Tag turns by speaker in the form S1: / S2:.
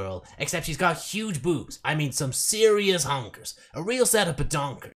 S1: girl, except she's got huge boobs. I mean some serious honkers. A real set of badonkers.